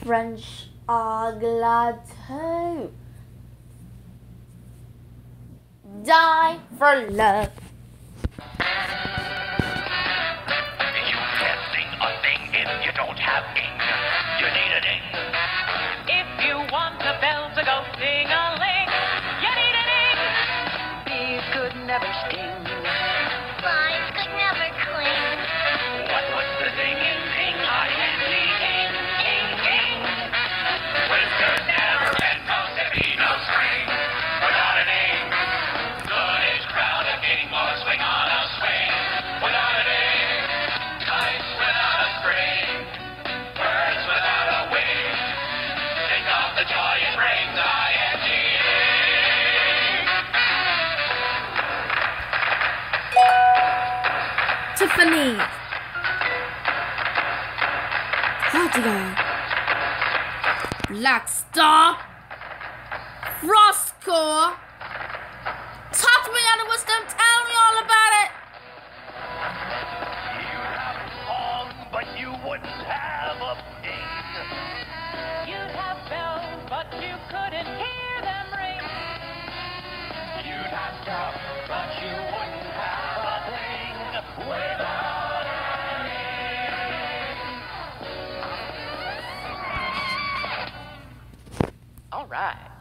French are glad to die for love. You can't sing a thing if you don't have ing. You need a ding. If you want a bell to go ding-a-ling, you need a ding. Bees could never sting. Flies could never cling. What was the ding in ding? I-N-D-ing, ing, ing. Whiskers never bend, no zippy, no string. Without a ding. Good is crown a king or swing on a swing. Without a ding. Kites without a string. Birds without a wing. Think of the joy it brings. I-N-D-ing. Tiffany, Cardigan, Black Star, Frostcore. Talk to me out of wisdom, tell me all about it. You'd have a song, but you wouldn't have a ping. You'd have bells, but you couldn't hear them ring. You'd have stuff, but you wouldn't have a thing without a ring. All right.